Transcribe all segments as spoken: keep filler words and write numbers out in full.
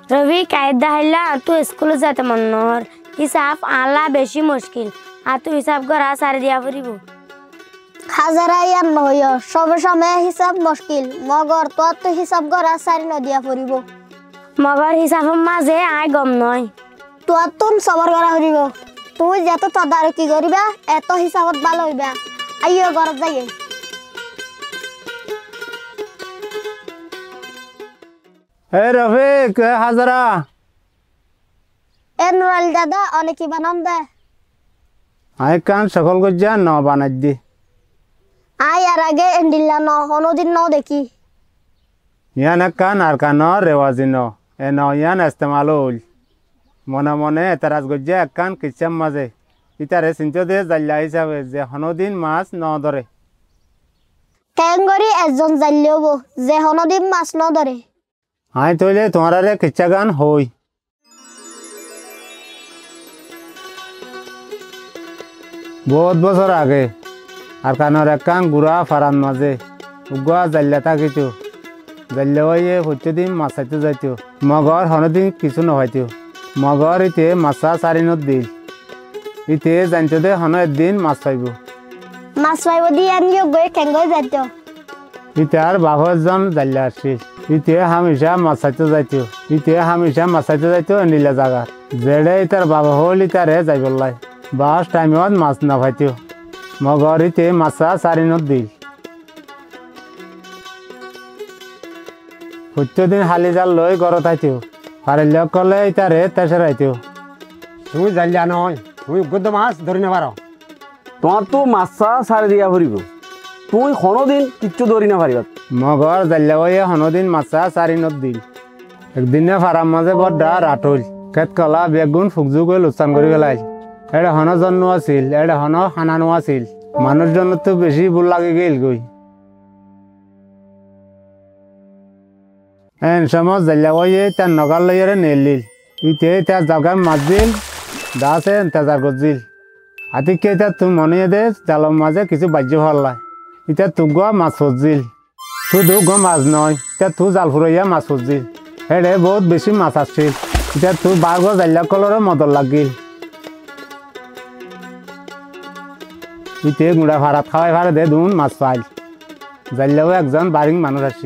রবি কায়দা হাইলা তুই স্কুলে যেতে মন নর হিসাব আলা বেশি মুশকিল আর তুই হিসাব করা সারি দিয়া ফুরিব হাজারা ইয়ার নয় সবে সময় হিসাব মুশকিল মগর তোর তো হিসাব করা সারি নদিয়া ফুরিব মগর হিসাবের মাঝে আয় গম নয় তোর তুন সবর করা ফুরিব তুই যত তদারকি করিবা এত হিসাবত ভালো হইবা আইও ঘরত যাইয়ে এই রফিক হাজারা এ নুরাল দাদা অনেকই বানান দে আই কান সকল গজ্জা ন বানাই দি আই আর আগে এন্ডিল্লা ন হনদিন ন দেখি ইয়ান কান আর কান রেওয়াজি ন এ ন ইয়ান ইস্তেমাল হল মনে মনে এতারাজ গজ্জা কান কিচ্ছাম মাঝে ইতারে চিন্তা দে জাল্লা হিসাবে যে হনদিন মাছ ন ধরে কেঙ্গরি একজন জাল্লি হব যে হনদিন মাছ ন ধরে আই তৈলে তোমারে কিচ্ছা গান হই বহুত বছর আগে আর কানের এক কান গুড়া ফারান মাঝে উগা জাল্লা থাকিতো জাল্লা হয়ে প্রতিদিন মাছ চাইতে যাইতো মগর হনদিন কিছু নহয়তো মগর ইতে মাছা চারিনত দিল ইতে জানতো দে হন একদিন মাছ পাইব মাছ পাইব দি আনিও গৈ কেঙ্গই যাইতো ইতার বাবরজন জাল্লা আসছিল ইতে হামেশা মাছ চাইতে যাইতো ইতে হামেশা মাছ চাইতে যাইতো নীলা জায়গা যেড়ে ইতার বাবা হল ইতারে যাইবলাই বাস টাইমত মাছ নাপাইতো মগর ইতে মাছা চারিনত দিল প্রত্যেকদিন হালি জাল লই ঘরত আইতো পারিলে কলে ইতারে তেসের আইতো তুমি জালিয়া নহয় তুমি গদ্য মাছ ধরি না পারো তোমার তো মাছা সারি দিয়া ফুরিব তুই কোনোদিন কিচ্ছু ধরি না পারিবা মগর জাল্লা হয়ে হনদিন মাছা চারিনত দিল একদিনে ফারাম মাঝে বড্ডা রাঠল খেত কলা বেগুন ফুকজু করে লোকসান করে পেলাই এটা হন জন্ম আছিল এটা হন হানানো আছিল মানুষ জন্য তো বেশি ভুল লাগে গেল গই এন সময় জাল্লা হয়ে তার নগার লইয়ারে নেলিল ইতে তার জায়গা মাছ দিল দাসে তেজার গজিল আতিকে এটা তুমি মনে দে জালর মাঝে কিছু বাজ্য হল্লাই এটা তুগ মাছ ফজিল শুধু গো মাছ নয় এটা তু জাল ফুরাইয়া মাছ ফজিল হেডে বহুত বেশি মাছ আসছিল এটা তু বারগো জাল্লা কলরে মদর লাগিল ইতে গুড়া ভাড়াত খাওয়াই ভাড়া দে দুন মাছ পাইল জাল্লাও একজন বারিং মানুষ আসি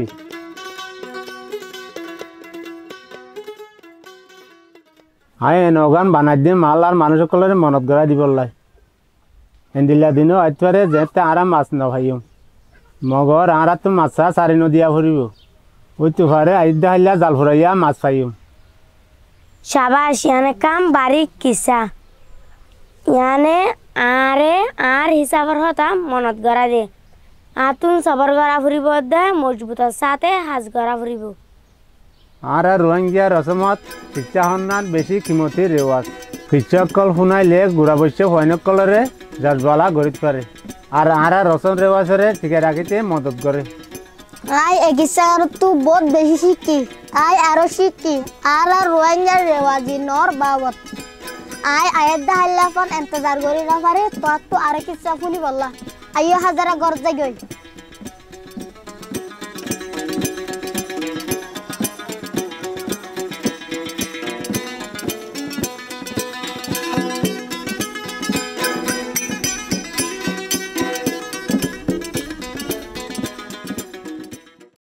আই নগান বানাই দিয়ে মাল আর মানুষ সকলের মনত গড়াই দিবলাই এন্দিলা দিনও আইতবারে যেতে আরা মাছ নভাইম মগর আরা তো মাছা চারি নদিয়া ফুরিব ওই তুফারে আইদা হাইলা জাল ফুরাইয়া মাছ পাইম সাবাস ইয়ানে কাম বারিক কিসা ইয়ানে আরে আর হিসাবের কথা মনত গড়া দে আতুন সবর গড়া ফুরিব দে মজবুতের সাথে হাজ গড়া ফুরিব আর রোহিঙ্গিয়া রসমত শিক্ষা সন্ধান বেশি কিমতি রেওয়াজ শিক্ষকল শুনাইলে গুড়া বৈশ্য সৈনিকলরে জাজবালা গড়িত পারে আর আরা রসম রেওয়াজরে টিকে রাখিতে মদত করে আই এগিসার তু বহুত বেশি শিখি আই আরো শিখি আর আর রোহিঙ্গার রেওয়াজি নর বাবত আই আয়ের দা হাল্লাফন ইন্তজার করি না পারে তো তো আরে কিচ্ছা ফুলি বললা আইও হাজারা গর যাই গই